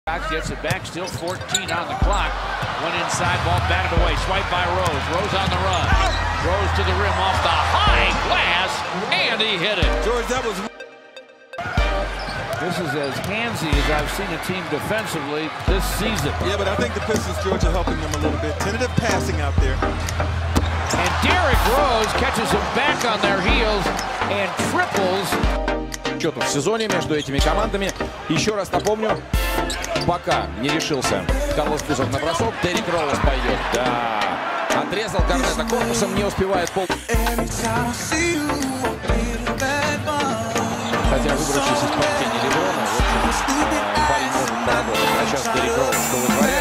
Gets it back, still 14 on the clock. Went inside, ball batted away. Swipe by Rose. Rose on the run. Rose to the rim off the high glass, and he hit it. George, that was... This is as handsy as I've seen a team defensively this season. Yeah, but I think the Pistons, George, are helping them a little bit. Tentative passing out there. And Derrick Rose catches them back on their heels and triples. В сезоне между этими командами. Еще раз напомню, пока не решился Карлос Кузов на бросок, Derrick Rose пойдет. Да, отрезал Корнета корпусом, не успевает пол. Хотя выбравшись из-под тени Леброна, парень может продолжить. А сейчас Derrick Rose что вытворяет.